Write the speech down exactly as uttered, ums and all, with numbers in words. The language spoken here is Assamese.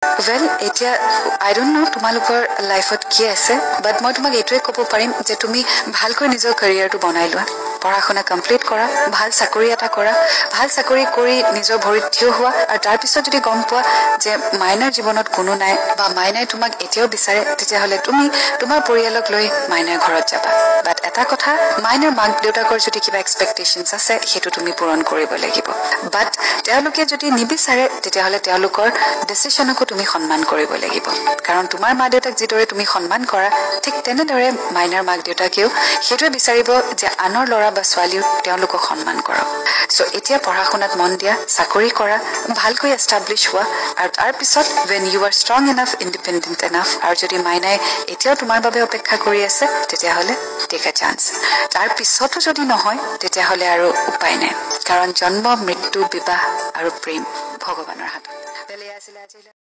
Well, এতিয়া I don't know তোমালোকৰ লাইফত কি আছে, বাট মই তোমাক এইটোৱে ক'ব পাৰিম যে তুমি ভালকৈ নিজৰ কেৰিয়াৰটো বনাই লোৱা, পঢ়া শুনা কমপ্লিট কৰা, ভাল চাকৰি এটা কৰা, ভাল চাকৰি কৰি নিজৰ ভৰিত থিয় হোৱা, আৰু তাৰপিছত যদি গম পোৱা যে মাইনাৰ জীৱনত কোনো নাই বা মাইনাই তোমাক এতিয়াও বিচাৰে, তেতিয়াহ'লে তুমি তোমাৰ পৰিয়ালক লৈ মাইনাৰ ঘৰত যাবা। বাট এটা কথা, মাইনাৰ মাক দেউতাকৰ যদি কিবা এক্সপেক্টেশ্যনছ আছে সেইটো তুমি পূৰণ কৰিব লাগিব। বাট তেওঁলোকে যদি নিবিচাৰে তেতিয়াহ'লে তেওঁলোকৰ ডিচিশ্যনকো তুমি সন্মান কৰিব লাগিব, কাৰণ তোমাৰ মা দেউতাক যিদৰে তুমি সন্মান কৰা ঠিক তেনেদৰে মাইনাৰ মাক দেউতাকেও সেইটোৱে বিচাৰিব যে আনৰ ল'ৰা বা ছোৱালীও তেওঁলোকক সন্মান কৰক। চ' এতিয়া পঢ়া শুনাত মন দিয়া, চাকৰি কৰা, ভালকৈ এষ্টাব্লিছ হোৱা, আৰু তাৰপিছত when you are strong enough, independent enough, আৰু যদি মাইনাই এতিয়াও তোমাৰ বাবে অপেক্ষা কৰি আছে তেতিয়াহ'লে টেক এ চান্স। তাৰপিছতো যদি নহয় তেতিয়াহ'লে আৰু উপায় নাই, কাৰণ জন্ম, মৃত্যু, বিবাহ আৰু প্ৰেম ভগৱানৰ হাতত।